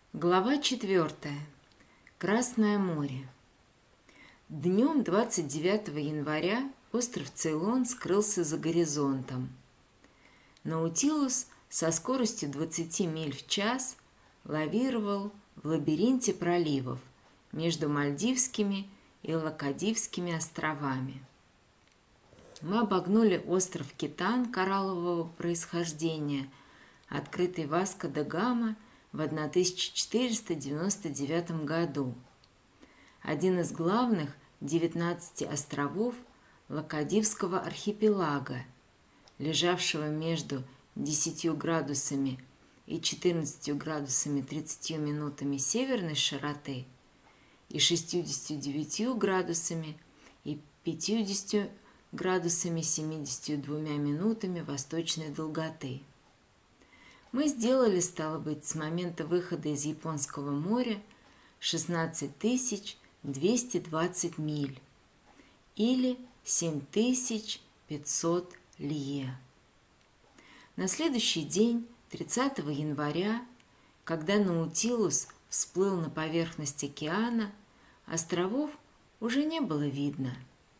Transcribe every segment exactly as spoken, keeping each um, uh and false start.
Глава четвертая. Красное море. Днем двадцать девятого января остров Цейлон скрылся за горизонтом. Наутилус со скоростью двадцати миль в час лавировал в лабиринте проливов между Мальдивскими и Лакадивскими островами. Мы обогнули остров Китан кораллового происхождения, открытый Васко да Гама в тысяча четыреста девяносто девятом году. Один из главных девятнадцати островов Лакадивского архипелага, лежавшего между десятью градусами и четырнадцатью градусами тридцатью минутами северной широты и шестьюдесятью девятью градусами и пятьюдесятью градусами семидесятью двумя минутами восточной долготы. Мы сделали, стало быть, с момента выхода из Японского моря шестнадцать тысяч двести двадцать миль или семь тысяч пятьсот лье. На следующий день, тридцатого января, когда Наутилус всплыл на поверхность океана, островов уже не было видно.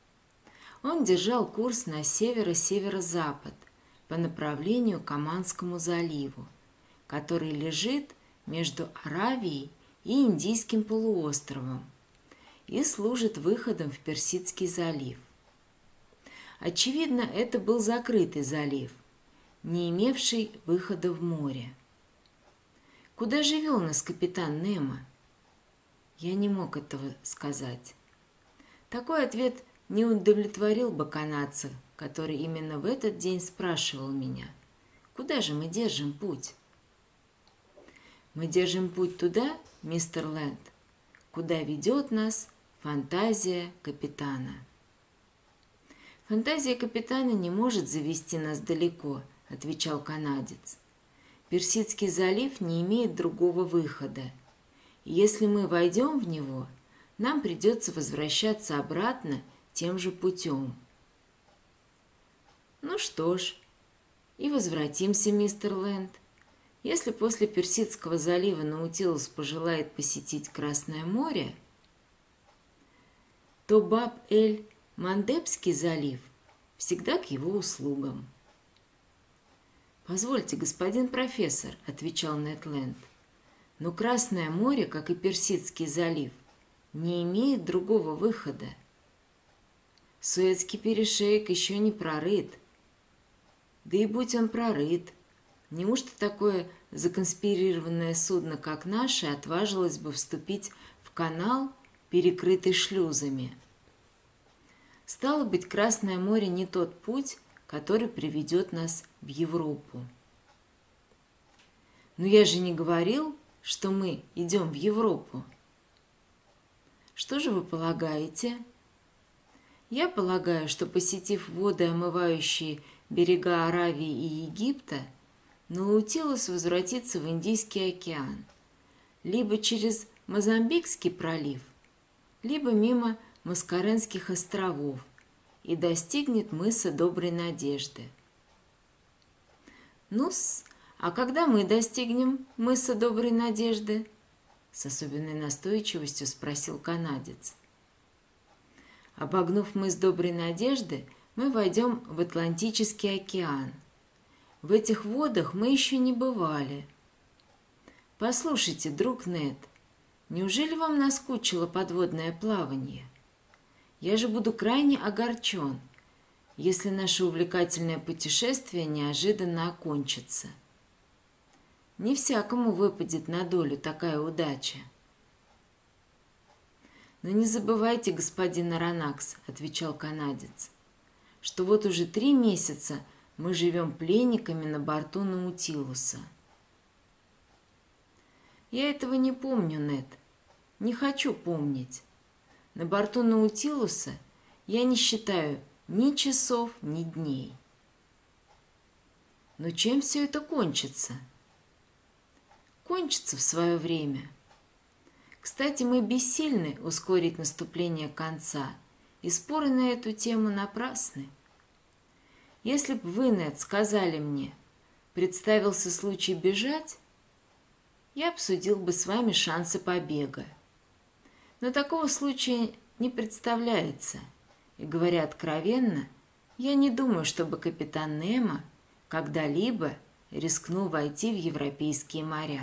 Он держал курс на северо-северо-запад по направлению к Оманскому заливу, который лежит между Аравией и Индийским полуостровом и служит выходом в Персидский залив. Очевидно, это был закрытый залив, не имевший выхода в море. Куда же вел нас капитан Немо? Я не мог этого сказать. Такой ответ не удовлетворил бы канадца, который именно в этот день спрашивал меня, куда же мы держим путь? Мы держим путь туда, мистер Лэнд, куда ведет нас фантазия капитана. Фантазия капитана не может завести нас далеко, отвечал канадец. Персидский залив не имеет другого выхода. И если мы войдем в него, нам придется возвращаться обратно тем же путем. Ну что ж, и возвратимся, мистер Лэнд. Если после Персидского залива Наутилус пожелает посетить Красное море, то Баб-эль-Мандебский залив всегда к его услугам. «Позвольте, господин профессор», — отвечал Нед Ленд, «но Красное море, как и Персидский залив, не имеет другого выхода. Суэцкий перешеек еще не прорыт. Да и будь он прорыт, неужто такое законспирированное судно, как наше, отважилось бы вступить в канал, перекрытый шлюзами? Стало быть, Красное море не тот путь, который приведет нас в Европу». «Но я же не говорил, что мы идем в Европу». «Что же вы полагаете?» «Я полагаю, что, посетив воды, омывающие берега Аравии и Египта, Наутилус возвратится в Индийский океан, либо через Мозамбикский пролив, либо мимо Маскаренских островов и достигнет мыса Доброй Надежды». «Ну-с, а когда мы достигнем мыса Доброй Надежды?» — с особенной настойчивостью спросил канадец. «Обогнув мыс Доброй Надежды, мы войдем в Атлантический океан. В этих водах мы еще не бывали. Послушайте, друг Нед, неужели вам наскучило подводное плавание? Я же буду крайне огорчен, если наше увлекательное путешествие неожиданно окончится. Не всякому выпадет на долю такая удача». «Но не забывайте, господин Аронакс, — отвечал канадец, — что вот уже три месяца мы живем пленниками на борту Наутилуса». «Я этого не помню, Нед, не хочу помнить. На борту Наутилуса я не считаю ни часов, ни дней». «Но чем все это кончится?» «Кончится в свое время. Кстати, мы бессильны ускорить наступление конца, и споры на эту тему напрасны. Если б вы, Нед, сказали мне, представился случай бежать, я обсудил бы с вами шансы побега. Но такого случая не представляется, и, говоря откровенно, я не думаю, чтобы капитан Немо когда-либо рискнул войти в европейские моря.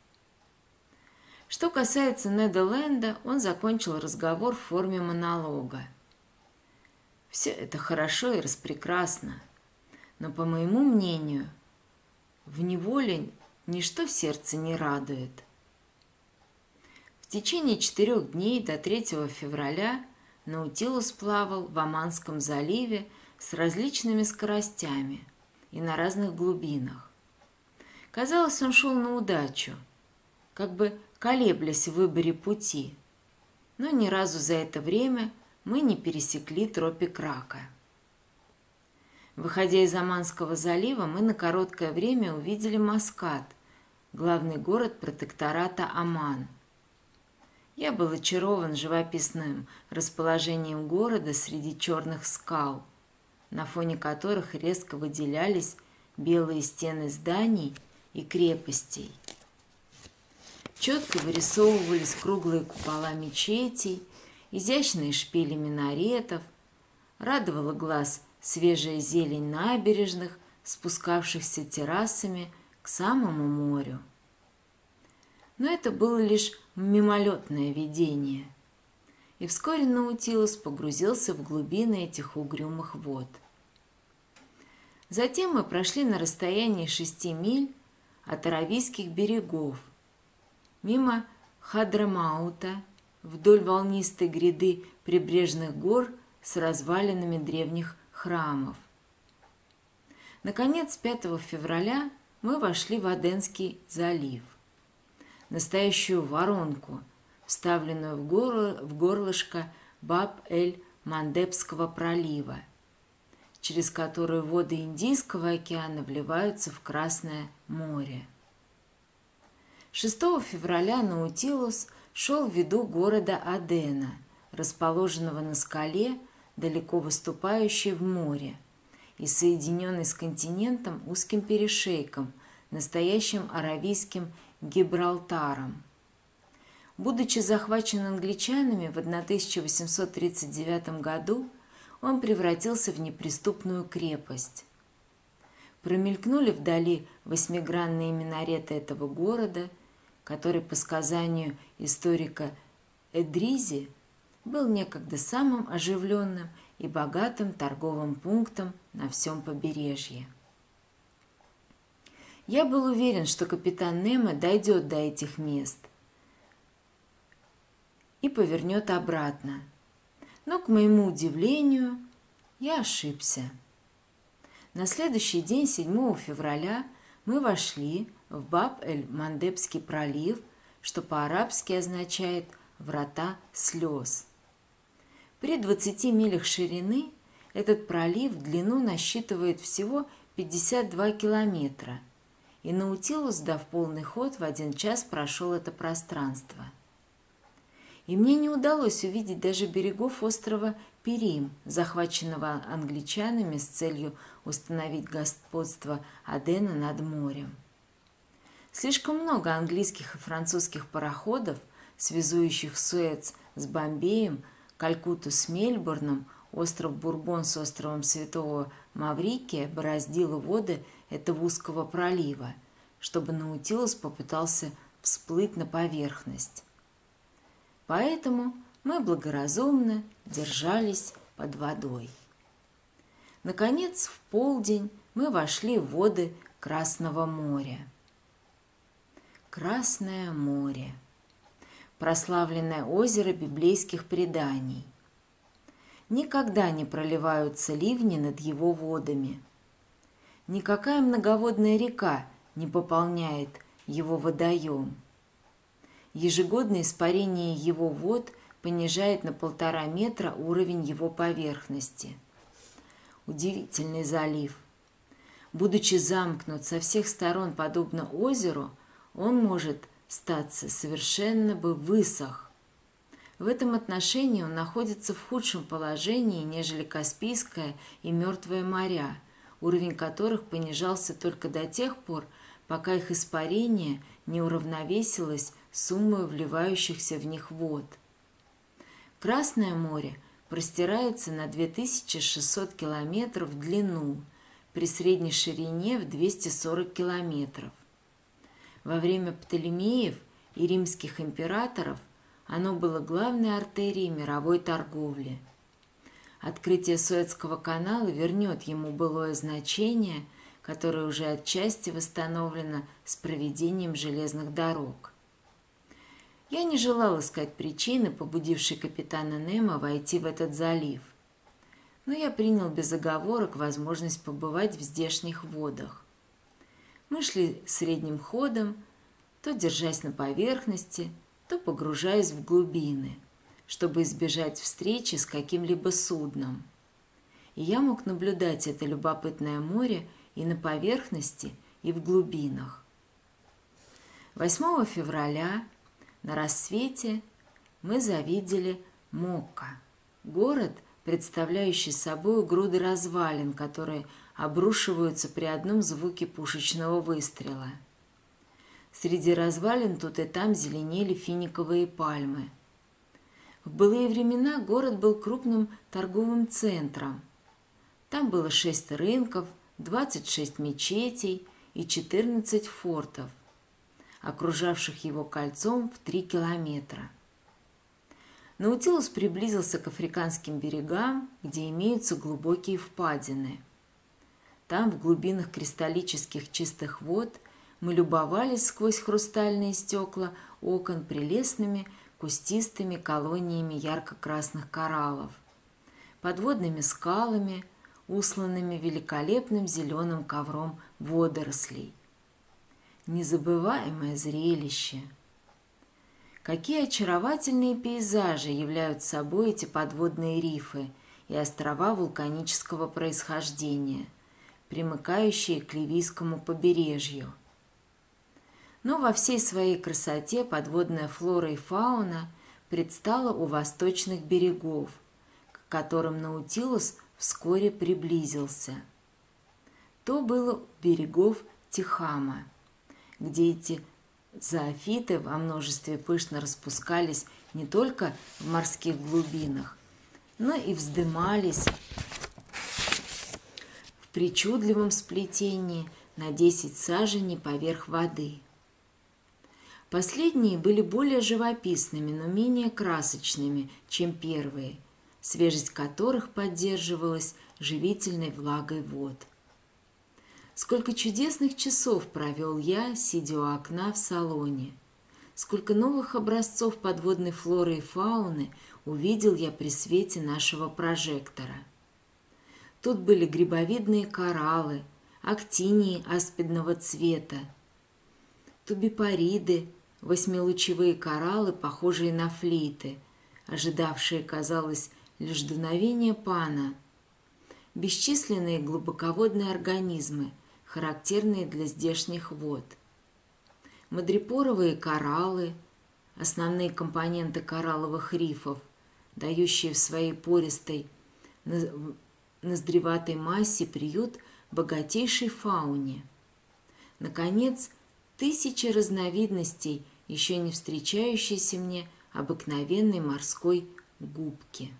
Что касается Неда Ленда, он закончил разговор в форме монолога. Все это хорошо и распрекрасно, но, по моему мнению, в неволе ничто в сердце не радует. В течение четырех дней до третьего февраля Наутилус плавал в Оманском заливе с различными скоростями и на разных глубинах. Казалось, он шел на удачу, как бы колеблясь в выборе пути, но ни разу за это время мы не пересекли тропик Рака. Выходя из Оманского залива, мы на короткое время увидели Маскат, главный город протектората Оман. Я был очарован живописным расположением города среди черных скал, на фоне которых резко выделялись белые стены зданий и крепостей. Четко вырисовывались круглые купола мечетей, изящные шпили минаретов, радовала глаз свежая зелень набережных, спускавшихся террасами к самому морю. Но это было лишь мимолетное видение, и вскоре Наутилус погрузился в глубины этих угрюмых вод. Затем мы прошли на расстоянии шести миль от Аравийских берегов, мимо Хадрамаута, вдоль волнистой гряды прибрежных гор с развалинами древних храмов. Наконец, пятого февраля мы вошли в Аденский залив, настоящую воронку, вставленную в, горло, в горлышко Баб-эль-Мандебского пролива, через которую воды Индийского океана вливаются в Красное море. шестого февраля Наутилус шел в виду города Адена, расположенного на скале, далеко выступающей в море, и соединенный с континентом узким перешейком, настоящим аравийским Гибралтаром. Будучи захвачен англичанами в тысяча восемьсот тридцать девятом году, он превратился в неприступную крепость. Промелькнули вдали восьмигранные минареты этого города, который, по сказанию историка Эдризи, был некогда самым оживленным и богатым торговым пунктом на всем побережье. Я был уверен, что капитан Немо дойдет до этих мест и повернет обратно, но, к моему удивлению, я ошибся. На следующий день, седьмого февраля, мы вошли в Баб-эль-Мандебский пролив, что по-арабски означает «врата слез». При двадцати милях ширины этот пролив в длину насчитывает всего пятьдесят два километра, и Наутилус, дав полный ход, в один час прошел это пространство. И мне не удалось увидеть даже берегов острова Перим, захваченного англичанами с целью установить господство Адена над морем. Слишком много английских и французских пароходов, связующих Суэц с Бомбеем, Калькутту с Мельбурном, остров Бурбон с островом Святого Маврикия, бороздило воды этого узкого пролива, чтобы Наутилус попытался всплыть на поверхность. Поэтому мы благоразумно держались под водой. Наконец, в полдень мы вошли в воды Красного моря. Красное море. Прославленное озеро библейских преданий. Никогда не проливаются ливни над его водами. Никакая многоводная река не пополняет его водоем. Ежегодное испарение его вод понижает на полтора метра уровень его поверхности. Удивительный залив. Будучи замкнут со всех сторон подобно озеру, он может статься совершенно бы высох. В этом отношении он находится в худшем положении, нежели Каспийское и Мертвое моря, уровень которых понижался только до тех пор, пока их испарение не уравновесилось суммой вливающихся в них вод. Красное море простирается на две тысячи шестьсот километров в длину при средней ширине в двести сорок километров. Во время Птолемеев и римских императоров оно было главной артерией мировой торговли. Открытие Суэцкого канала вернет ему былое значение, которое уже отчасти восстановлено с проведением железных дорог. Я не желал искать причины, побудившей капитана Немо войти в этот залив, но я принял без оговорок возможность побывать в здешних водах. Мы шли средним ходом, то держась на поверхности, то погружаясь в глубины, чтобы избежать встречи с каким-либо судном. И я мог наблюдать это любопытное море и на поверхности, и в глубинах. восьмого февраля на рассвете мы завидели Мокка, город, представляющий собой груды развалин, которые обрушиваются при одном звуке пушечного выстрела. Среди развалин тут и там зеленели финиковые пальмы. В былые времена город был крупным торговым центром. Там было шесть рынков, двадцать шесть мечетей и четырнадцать фортов, окружавших его кольцом в три километра. Наутилус приблизился к африканским берегам, где имеются глубокие впадины. Там, в глубинах кристаллических чистых вод, мы любовались сквозь хрустальные стекла окон прелестными кустистыми колониями ярко-красных кораллов, подводными скалами, усланными великолепным зеленым ковром водорослей. Незабываемое зрелище! Какие очаровательные пейзажи являют собой эти подводные рифы и острова вулканического происхождения, примыкающие к Ливийскому побережью. Но во всей своей красоте подводная флора и фауна предстала у восточных берегов, к которым Наутилус вскоре приблизился. То было у берегов Тихама, где эти зоофиты во множестве пышно распускались не только в морских глубинах, но и вздымались в причудливом сплетении на десять саженей поверх воды. Последние были более живописными, но менее красочными, чем первые, свежесть которых поддерживалась живительной влагой вод. Сколько чудесных часов провел я, сидя у окна в салоне. Сколько новых образцов подводной флоры и фауны увидел я при свете нашего прожектора. Тут были грибовидные кораллы, актинии аспидного цвета, тубипариды, восьмилучевые кораллы, похожие на флейты, ожидавшие, казалось, лишь дуновения пана, бесчисленные глубоководные организмы, характерные для здешних вод, мадрипоровые кораллы, основные компоненты коралловых рифов, дающие в своей пористой, ноздреватой массе приют богатейшей фауне. Наконец, тысячи разновидностей еще не встречающейся мне обыкновенной морской губки.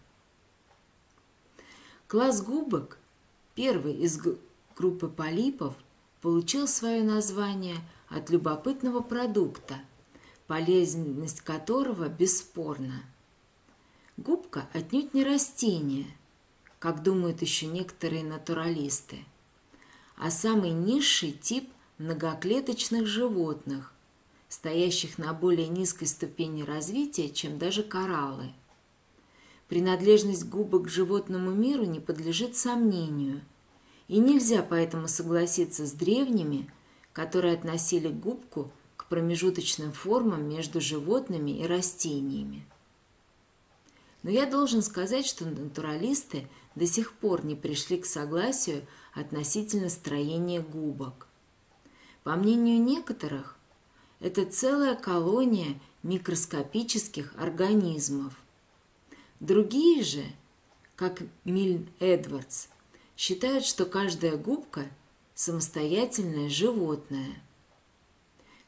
Класс губок, первый из группы полипов, получил свое название от любопытного продукта, полезность которого бесспорна. Губка отнюдь не растение, как думают еще некоторые натуралисты, а самый низший тип многоклеточных животных, стоящих на более низкой ступени развития, чем даже кораллы. Принадлежность губок к животному миру не подлежит сомнению, и нельзя поэтому согласиться с древними, которые относили губку к промежуточным формам между животными и растениями. Но я должен сказать, что натуралисты до сих пор не пришли к согласию относительно строения губок. По мнению некоторых, это целая колония микроскопических организмов. Другие же, как Мильн Эдвардс, считают, что каждая губка – самостоятельное животное.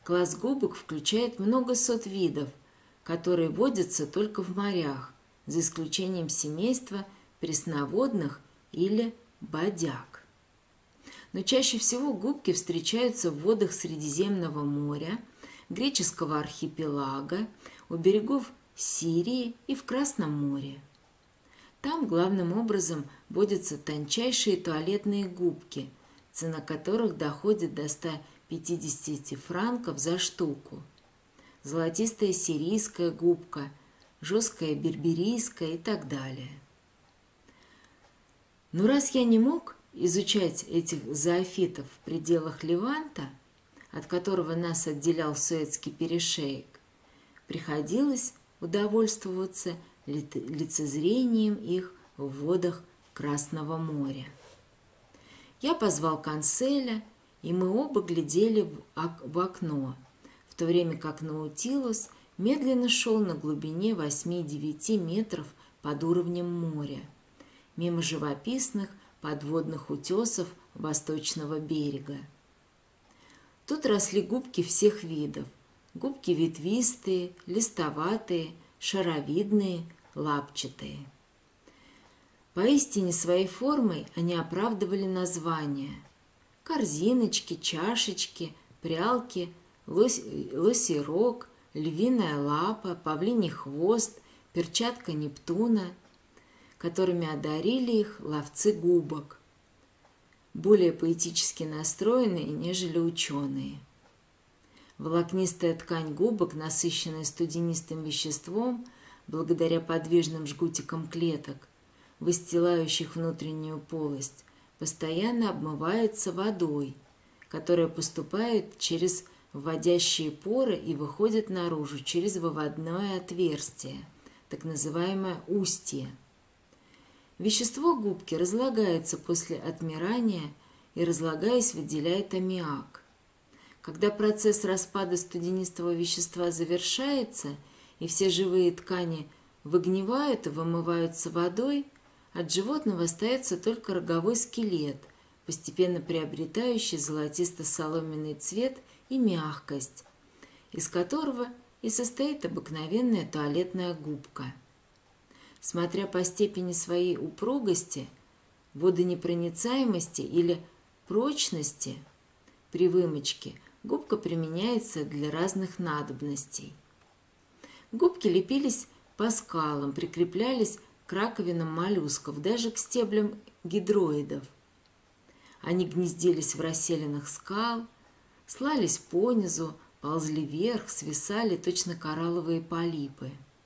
Класс губок включает много сот видов, которые водятся только в морях, за исключением семейства пресноводных или бодяг. Но чаще всего губки встречаются в водах Средиземного моря, Греческого архипелага, у берегов Сирии и в Красном море. Там главным образом водятся тончайшие туалетные губки, цена которых доходит до ста пятидесяти франков за штуку. Золотистая сирийская губка, жесткая берберийская и так далее. Но раз я не мог изучать этих зоофитов в пределах Леванта, от которого нас отделял Суэцкий перешеек, приходилось удовольствоваться лицезрением их в водах Красного моря. Я позвал Канцеля, и мы оба глядели в окно, в то время как Наутилус медленно шел на глубине восьми-девяти метров под уровнем моря, мимо живописных подводных утесов восточного берега. Тут росли губки всех видов. Губки ветвистые, листоватые, шаровидные, лапчатые. Поистине своей формой они оправдывали названия. Корзиночки, чашечки, прялки, лось, лосий рог, львиная лапа, павлиний хвост, перчатка Нептуна, которыми одарили их ловцы губок, более поэтически настроенные, нежели ученые. Волокнистая ткань губок, насыщенная студенистым веществом, благодаря подвижным жгутикам клеток, выстилающих внутреннюю полость, постоянно обмывается водой, которая поступает через вводящие поры и выходит наружу через выводное отверстие, так называемое устье. Вещество губки разлагается после отмирания и, разлагаясь, выделяет аммиак. Когда процесс распада студенистого вещества завершается и все живые ткани выгнивают и вымываются водой, от животного остается только роговой скелет, постепенно приобретающий золотисто-соломенный цвет и мягкость, из которого и состоит обыкновенная туалетная губка. Смотря по степени своей упругости, водонепроницаемости или прочности при вымочке, губка применяется для разных надобностей. Губки лепились по скалам, прикреплялись к раковинам моллюсков, даже к стеблям гидроидов. Они гнездились в расселинах скал, слались понизу, ползли вверх, свисали точно коралловые полипы.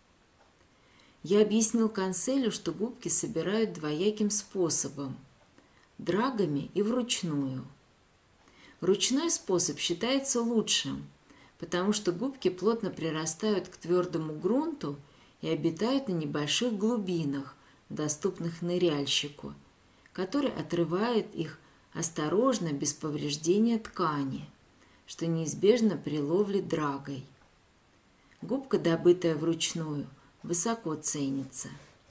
Я объяснил Канцелю, что губки собирают двояким способом – драгами и вручную. Ручной способ считается лучшим, потому что губки плотно прирастают к твердому грунту и обитают на небольших глубинах, доступных ныряльщику, который отрывает их осторожно, без повреждения ткани, что неизбежно при ловле драгой. Губка, добытая вручную, высоко ценится.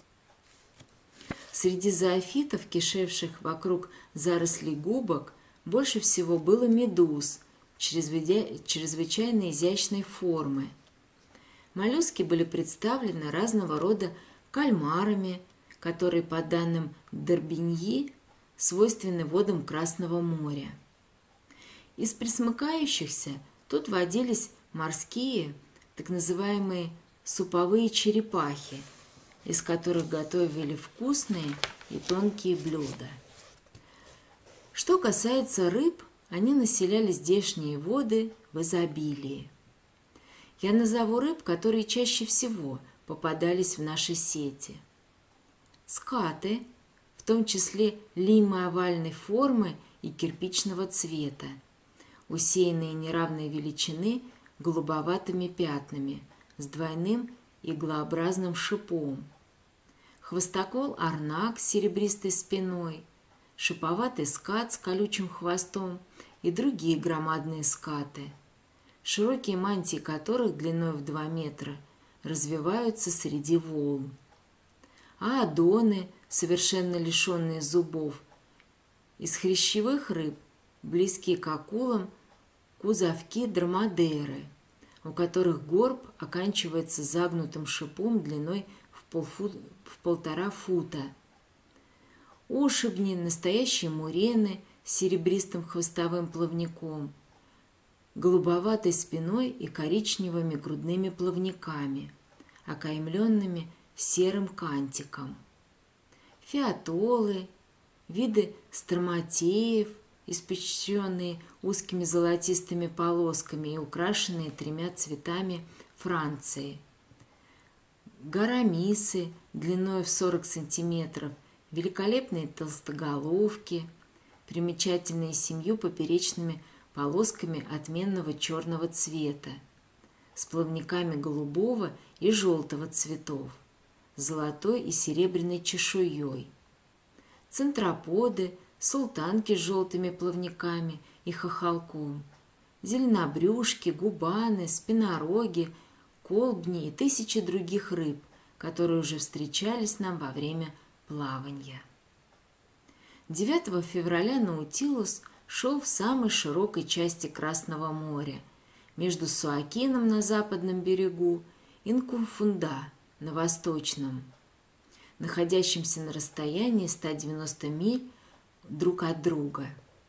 Среди зоофитов, кишевших вокруг зарослей губок, больше всего было медуз чрезвычайно изящной формы. Моллюски были представлены разного рода кальмарами, которые, по данным Д'Орбиньи, свойственны водам Красного моря. Из пресмыкающихся тут водились морские, так называемые суповые черепахи, из которых готовили вкусные и тонкие блюда. Что касается рыб, они населяли здешние воды в изобилии. Я назову рыб, которые чаще всего попадались в наши сети. Скаты, в том числе лимы овальной формы и кирпичного цвета, усеянные неравной величины голубоватыми пятнами, с двойным иглообразным шипом. Хвостокол-арнак с серебристой спиной, шиповатый скат с колючим хвостом и другие громадные скаты, широкие мантии которых длиной в два метра развиваются среди волн. А адоны, совершенно лишенные зубов, из хрящевых рыб, близкие к акулам, кузовки драмадеры, у которых горб оканчивается загнутым шипом длиной в, полфу... в полтора фута. Ошибни, настоящие мурены с серебристым хвостовым плавником, голубоватой спиной и коричневыми грудными плавниками, окаймленными серым кантиком. Фиатолы, виды строматеев, испещренные узкими золотистыми полосками и украшенные тремя цветами Франции. Гарамисы длиной в сорок сантиметров, великолепные толстоголовки, примечательные семью поперечными полосками отменного черного цвета, с плавниками голубого и желтого цветов, золотой и серебряной чешуей. Центроподы, султанки с желтыми плавниками и хохолком, зеленобрюшки, губаны, спинороги, колбни и тысячи других рыб, которые уже встречались нам во время плавания. девятого февраля Наутилус шел в самой широкой части Красного моря, между Суакином на западном берегу и Нкумфунда на восточном, находящимся на расстоянии ста девяноста миль друг от друга.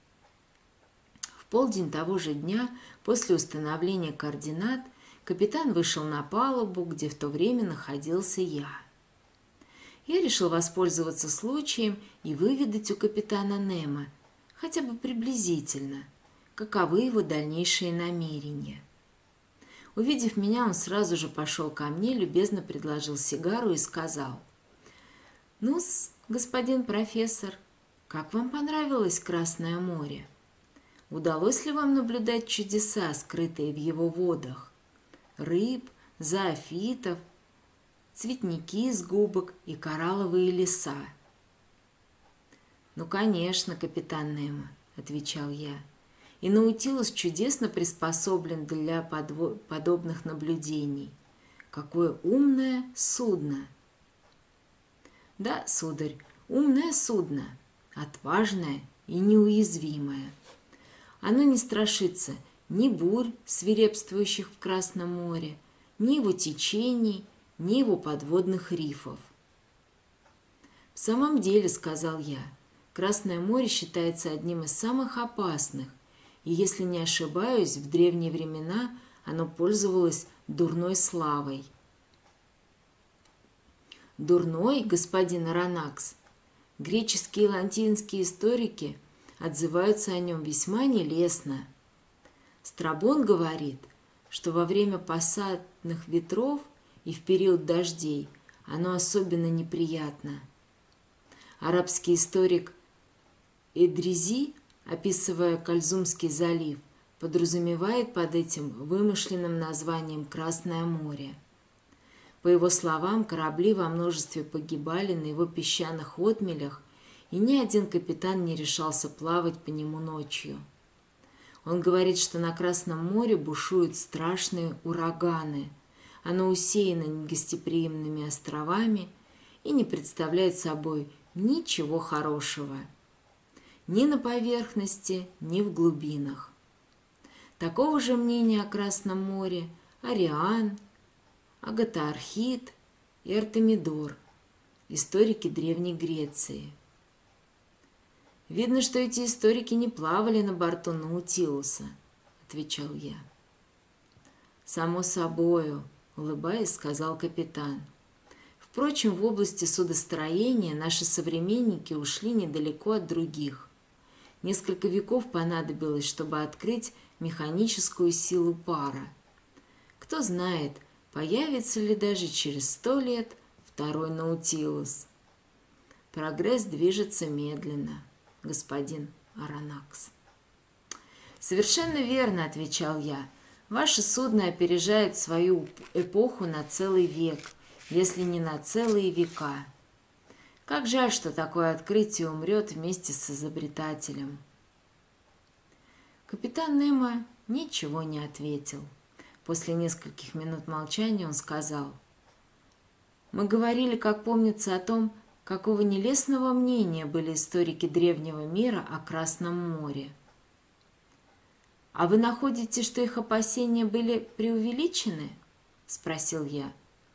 В полдень того же дня, после установления координат, капитан вышел на палубу, где в то время находился я. Я решил воспользоваться случаем и выведать у капитана Немо, хотя бы приблизительно, каковы его дальнейшие намерения. Увидев меня, он сразу же пошел ко мне, любезно предложил сигару и сказал: «Ну-с, господин профессор, как вам понравилось Красное море? Удалось ли вам наблюдать чудеса, скрытые в его водах? Рыб, зоофитов, цветники из губок и коралловые леса?» «Ну, конечно, капитан Немо», — отвечал я, «и Наутилус чудесно приспособлен для подво... подобных наблюдений. Какое умное судно!» «Да, сударь, умное судно, отважное и неуязвимое. Оно не страшится ни бурь, свирепствующих в Красном море, ни его течений, ни его подводных рифов». «В самом деле, — сказал я, — Красное море считается одним из самых опасных, и, если не ошибаюсь, в древние времена оно пользовалось дурной славой». «Дурной, господин Аронакс? Греческие и латинские историки отзываются о нем весьма нелестно. Страбон говорит, что во время пассатных ветров и в период дождей оно особенно неприятно. Арабский историк Эдризи, описывая Кальзумский залив, подразумевает под этим вымышленным названием Красное море. По его словам, корабли во множестве погибали на его песчаных отмелях, и ни один капитан не решался плавать по нему ночью. Он говорит, что на Красном море бушуют страшные ураганы. Оно усеяно негостеприимными островами и не представляет собой ничего хорошего. Ни на поверхности, ни в глубинах. Такого же мнения о Красном море Ариан, Агатархит и Артемидор, историки Древней Греции. «Видно, что эти историки не плавали на борту Наутилуса», — отвечал я. «Само собою», — улыбаясь, сказал капитан. «Впрочем, в области судостроения наши современники ушли недалеко от других. Несколько веков понадобилось, чтобы открыть механическую силу пара. Кто знает, появится ли даже через сто лет второй Наутилус. Прогресс движется медленно, господин Аронакс». «Совершенно верно», — отвечал я. «Ваше судно опережает свою эпоху на целый век, если не на целые века. Как жаль, что такое открытие умрет вместе с изобретателем». Капитан Немо ничего не ответил. После нескольких минут молчания он сказал: «Мы говорили, как помнится, о том, какого нелестного мнения были историки древнего мира о Красном море. «А вы находите, что их опасения были преувеличены?» – спросил я.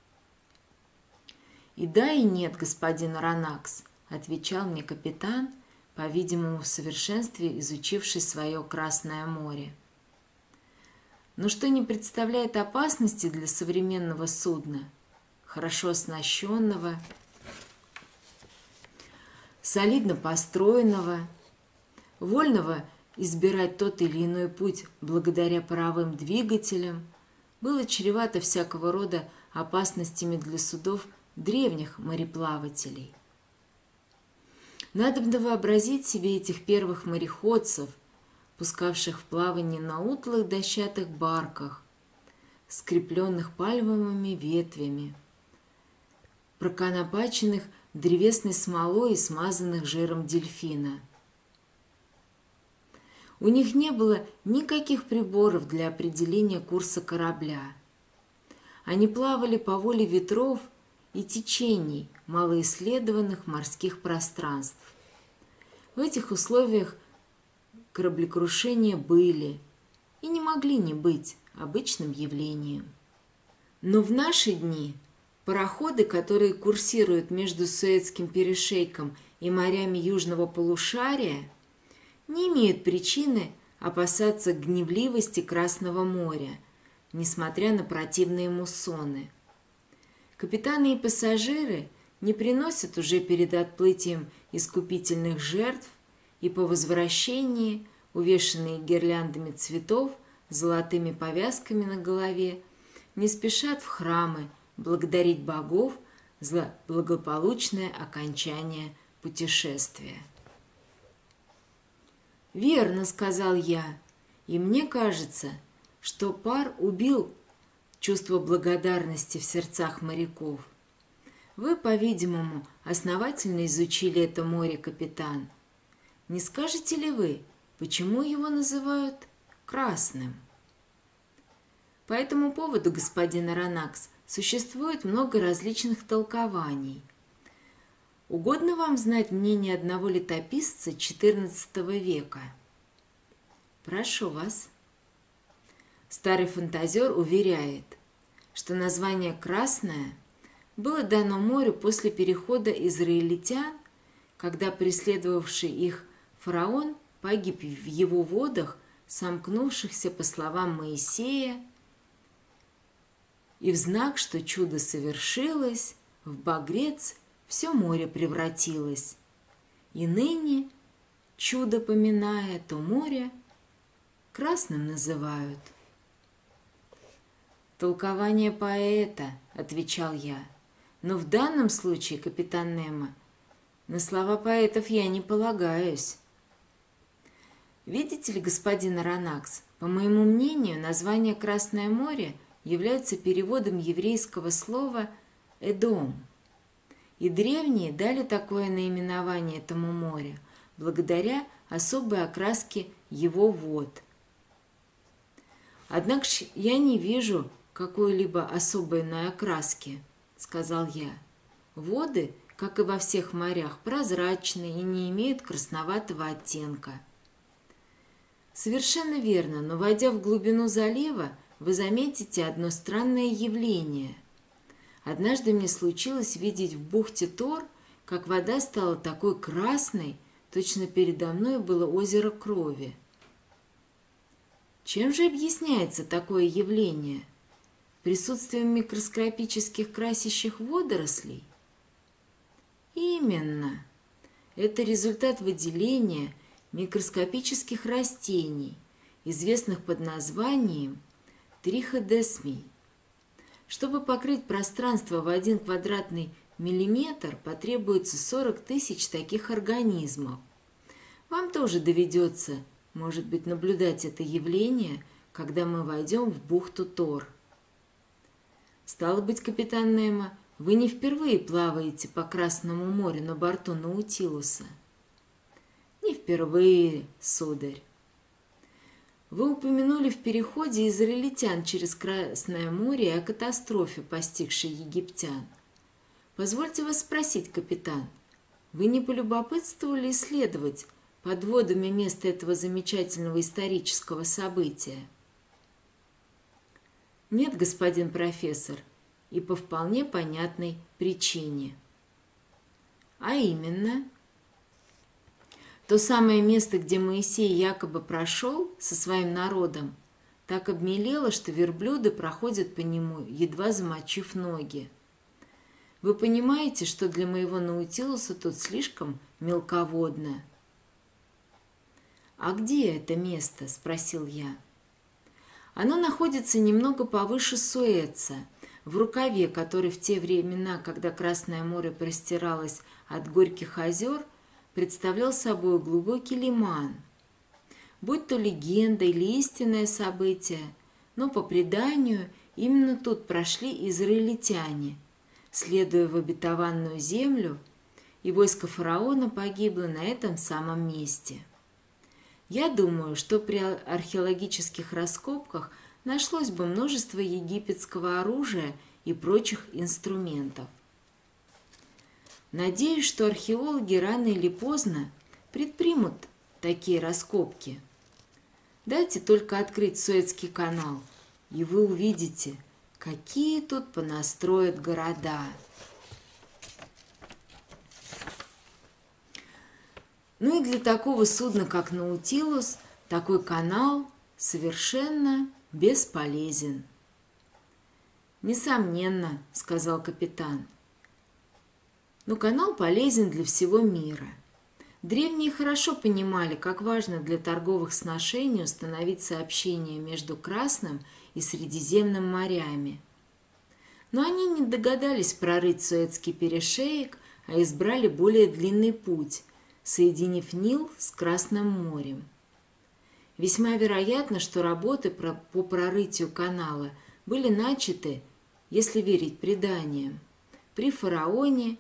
«И да, и нет, господин Аронакс», – отвечал мне капитан, по-видимому, в совершенстве изучивший свое Красное море. «Но что не представляет опасности для современного судна, хорошо оснащенного, солидно построенного, вольного избирать тот или иной путь благодаря паровым двигателям, было чревато всякого рода опасностями для судов древних мореплавателей. Надобно вообразить себе этих первых мореходцев, пускавших в плавание на утлых дощатых барках, скрепленных пальмовыми ветвями, проконопаченных древесной смолой и смазанных жиром дельфина. У них не было никаких приборов для определения курса корабля. Они плавали по воле ветров и течений малоисследованных морских пространств. В этих условиях кораблекрушения были и не могли не быть обычным явлением. Но в наши дни пароходы, которые курсируют между Суэцким перешейком и морями южного полушария, не имеют причины опасаться гневливости Красного моря, несмотря на противные муссоны. Капитаны и пассажиры не приносят уже перед отплытием искупительных жертв и по возвращении, увешанные гирляндами цветов, золотыми повязками на голове, не спешат в храмы благодарить богов за благополучное окончание путешествия. «Верно», — сказал я, — «и мне кажется, что пар убил чувство благодарности в сердцах моряков. Вы, по-видимому, основательно изучили это море, капитан. Не скажете ли вы, почему его называют красным?» По этому поводу, господин Аронакс, существует много различных толкований. Угодно вам знать мнение одного летописца четырнадцатого века? Прошу вас. Старый фантазер уверяет, что название «Красное» было дано морю после перехода израильтян, когда преследовавший их фараон погиб в его водах, сомкнувшихся, по словам Моисея, и в знак, что чудо совершилось, в багрец все море превратилось. И ныне, чудо поминая, то море красным называют. «Толкование поэта», — отвечал я, — «но в данном случае, капитан Немо, на слова поэтов я не полагаюсь». Видите ли, господин Аронакс, по моему мнению, название «Красное море» является переводом еврейского слова «Эдом». И древние дали такое наименование этому морю благодаря особой окраске его вод. «Однако ж я не вижу какой-либо особой иной окраски», — сказал я. «Воды, как и во всех морях, прозрачны и не имеют красноватого оттенка». «Совершенно верно, но, войдя в глубину залива, вы заметите одно странное явление. Однажды мне случилось видеть в бухте Тор, как вода стала такой красной, точно передо мной было озеро крови. Чем же объясняется такое явление? Присутствием микроскопических красящих водорослей? Именно. Это результат выделения микроскопических растений, известных под названием триходесмий. Чтобы покрыть пространство в один квадратный миллиметр, потребуется сорок тысяч таких организмов. Вам тоже доведется, может быть, наблюдать это явление, когда мы войдем в бухту Тор. Стало быть, капитан Немо, вы не впервые плаваете по Красному морю на борту Наутилуса? Не впервые, сударь. Вы упомянули в переходе израильтян через Красное море о катастрофе, постигшей египтян. Позвольте вас спросить, капитан, вы не полюбопытствовали исследовать, под водами место этого замечательного исторического события? Нет, господин профессор, и по вполне понятной причине. А именно, то самое место, где Моисей якобы прошел со своим народом, так обмелело, что верблюды проходят по нему, едва замочив ноги. Вы понимаете, что для моего наутилуса тут слишком мелководно? «А где это место?» – спросил я. Оно находится немного повыше Суэца, в рукаве, который в те времена, когда Красное море простиралось от Горьких озер, представлял собой глубокий лиман. Будь то легенда или истинное событие, но по преданию именно тут прошли израильтяне, следуя в обетованную землю, и войско фараона погибло на этом самом месте. Я думаю, что при археологических раскопках нашлось бы множество египетского оружия и прочих инструментов. Надеюсь, что археологи рано или поздно предпримут такие раскопки. Дайте только открыть Суэцкий канал, и вы увидите, какие тут понастроят города. Ну и для такого судна, как Наутилус, такой канал совершенно бесполезен. «Несомненно», — сказал капитан. «Но канал полезен для всего мира. Древние хорошо понимали, как важно для торговых сношений установить сообщение между Красным и Средиземным морями. Но они не догадались прорыть Суэцкий перешеек, а избрали более длинный путь, соединив Нил с Красным морем. Весьма вероятно, что работы по прорытию канала были начаты, если верить преданиям, при фараоне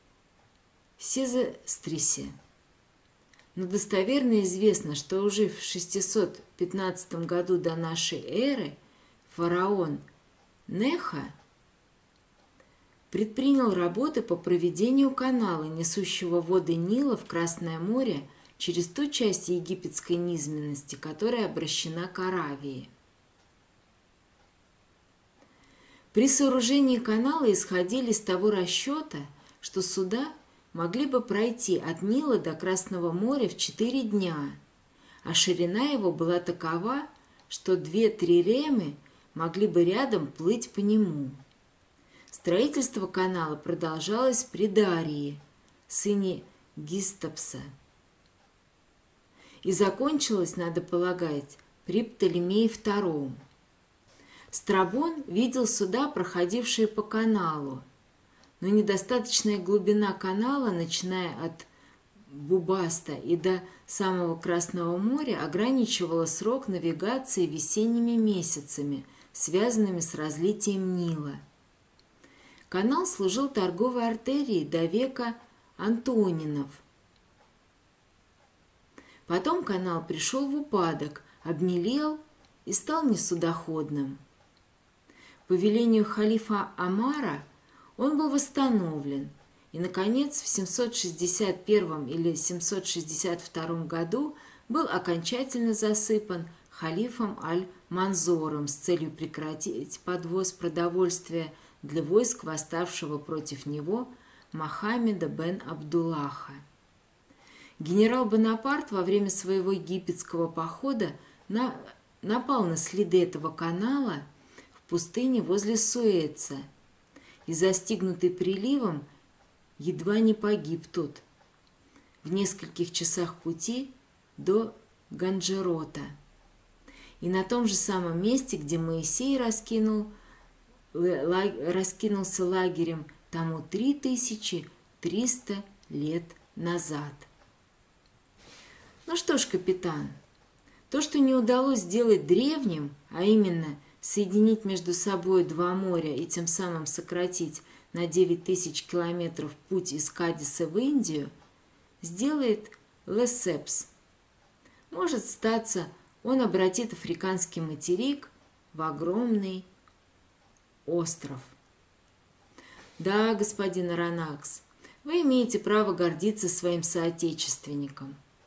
Сезестрисе. Но достоверно известно, что уже в шестисот пятнадцатом году до нашей эры фараон Неха предпринял работы по проведению канала, несущего воды Нила в Красное море через ту часть египетской низменности, которая обращена к Аравии. При сооружении канала исходили из того расчета, что суда могли бы пройти от Нила до Красного моря в четыре дня, а ширина его была такова, что две-три ремы могли бы рядом плыть по нему. Строительство канала продолжалось при Дарии, сыне Гистопса, и закончилось, надо полагать, при Птолемее втором. Страбон видел суда, проходившие по каналу, но недостаточная глубина канала, начиная от Бубаста и до самого Красного моря, ограничивала срок навигации весенними месяцами, связанными с разлитием Нила. Канал служил торговой артерией до века Антонинов. Потом канал пришел в упадок, обмелел и стал несудоходным. По велению халифа Омара он был восстановлен, и, наконец, в семьсот шестьдесят первом или семьсот шестьдесят втором году был окончательно засыпан халифом Аль-Манзором с целью прекратить подвоз продовольствия для войск, восставшего против него Мохаммеда бен Абдуллаха. Генерал Бонапарт во время своего египетского похода на, напал на следы этого канала в пустыне возле Суэца и, застигнутый приливом, едва не погиб тут, в нескольких часах пути до Ганджерота. И на том же самом месте, где Моисей раскинул, раскинулся лагерем тому три тысячи триста лет назад. Ну что ж, капитан, то, что не удалось сделать древним, а именно соединить между собой два моря и тем самым сократить на девять тысяч километров путь из Кадиса в Индию, сделает Лесепс. Может статься, он обратит африканский материк в огромный остров. Да, господин Аронакс, вы имеете право гордиться своим соотечественником.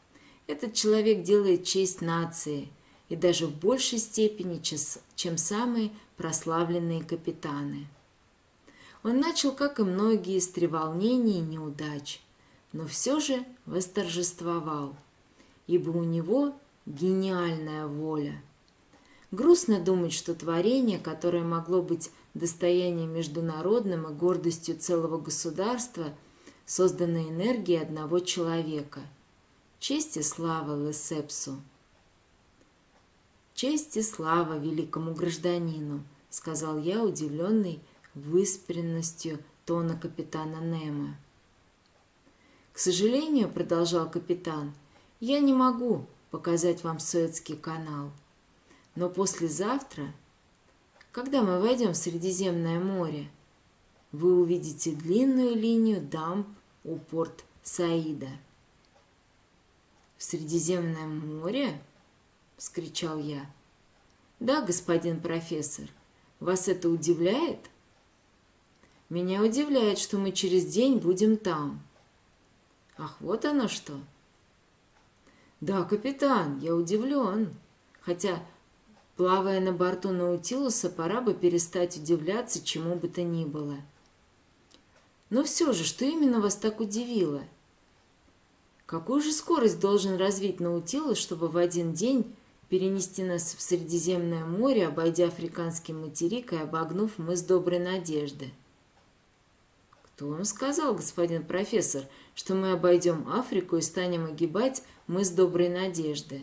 Этот человек делает честь нации, и даже в большей степени, чем самые прославленные капитаны. Он начал, как и многие, с треволнений и неудач, но все же восторжествовал, ибо у него гениальная воля. Грустно думать, что творение, которое могло быть достоянием международным и гордостью целого государства, создано энергией одного человека. Честь и слава Лесепсу! «Честь и слава великому гражданину», — сказал я, удивленный выспренностью тона капитана Немо. «К сожалению, — продолжал капитан, — я не могу показать вам Суэцкий канал, но послезавтра, когда мы войдем в Средиземное море, вы увидите длинную линию дамб у порт Саида». «В Средиземном море?» — вскричал я. «Да, господин профессор. Вас это удивляет?» «Меня удивляет, что мы через день будем там». «Ах, вот оно что!» «Да, капитан, я удивлен. Хотя, плавая на борту Наутилуса, пора бы перестать удивляться чему бы то ни было. Но все же, что именно вас так удивило? Какую же скорость должен развить Наутилус, чтобы в один день перенести нас в Средиземное море, обойдя африканский материк и обогнув мыс Доброй Надежды?» «Кто вам сказал, господин профессор, что мы обойдем Африку и станем огибать мыс Доброй Надежды?»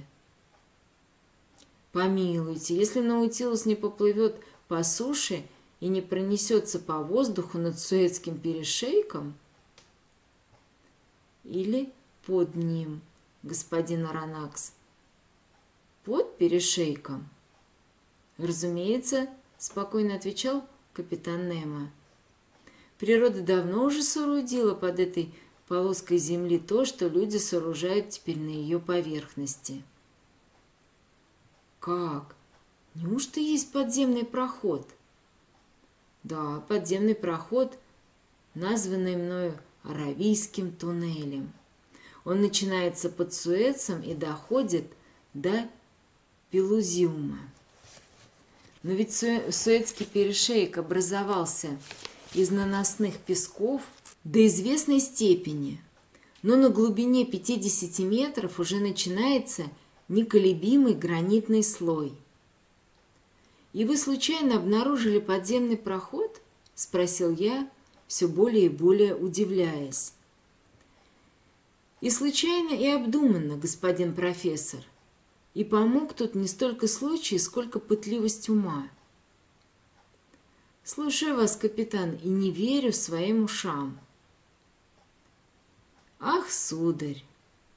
«Помилуйте, если Наутилус не поплывет по суше и не пронесется по воздуху над Суэцким перешейком?» «Или под ним, господин Аронакс?» «Под перешейком?» «Разумеется», — спокойно отвечал капитан Немо. «Природа давно уже соорудила под этой полоской земли то, что люди сооружают теперь на ее поверхности». «Как? Неужто есть подземный проход?» «Да, подземный проход, названный мною Аравийским туннелем. Он начинается под Суэцем и доходит до Пелузиума. Но ведь Суэцкий перешеек образовался из наносных песков до известной степени, но на глубине пятидесяти метров уже начинается неколебимый гранитный слой. «И вы случайно обнаружили подземный проход?» – спросил я, все более и более удивляясь. «И случайно, и обдуманно, господин профессор. И помог тут не столько случай, сколько пытливость ума». «Слушаю вас, капитан, и не верю своим ушам». «Ах, сударь!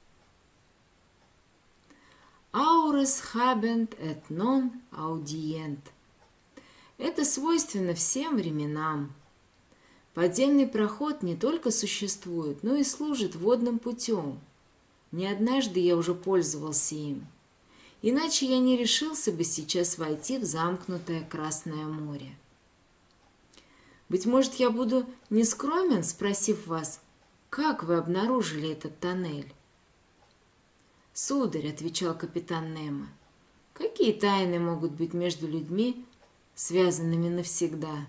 Aures habent et non audient». Это свойственно всем временам. Подземный проход не только существует, но и служит водным путем. Не однажды я уже пользовался им. Иначе я не решился бы сейчас войти в замкнутое Красное море. Быть может, я буду нескромен, спросив вас, как вы обнаружили этот тоннель? «Сударь», — отвечал капитан Немо, — «какие тайны могут быть между людьми, связанными навсегда?»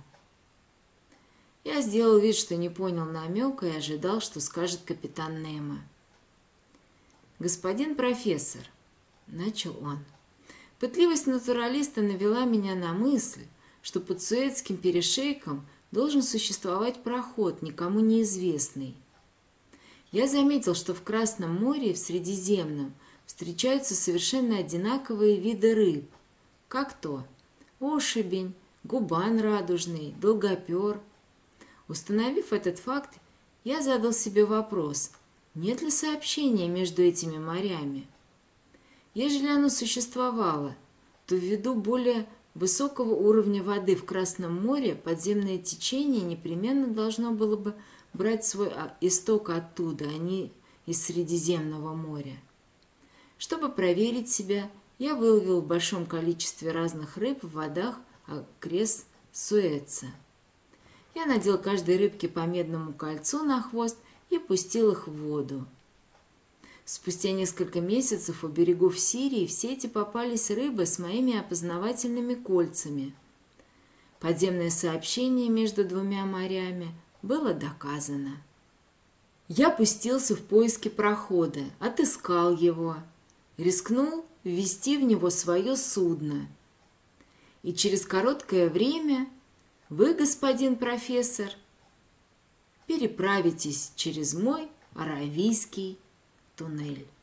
Я сделал вид, что не понял намека и ожидал, что скажет капитан Немо. «Господин профессор», — начал он, — «пытливость натуралиста навела меня на мысль, что под Суэцким перешейком должен существовать проход, никому неизвестный. Я заметил, что в Красном море и в Средиземном встречаются совершенно одинаковые виды рыб, как то ошибень, губан радужный, долгопер. Установив этот факт, я задал себе вопрос, нет ли сообщения между этими морями. Ежели оно существовало, то ввиду более высокого уровня воды в Красном море подземное течение непременно должно было бы брать свой исток оттуда, а не из Средиземного моря. Чтобы проверить себя, я выловил в большом количестве разных рыб в водах окрест Суэца. Я надел каждой рыбке по медному кольцу на хвост и пустил их в воду. Спустя несколько месяцев у берегов Сирии в сети попались рыбы с моими опознавательными кольцами. Подземное сообщение между двумя морями было доказано. Я пустился в поиски прохода, отыскал его, рискнул ввести в него свое судно. И через короткое время вы, господин профессор, переправитесь через мой Аравийский туннель.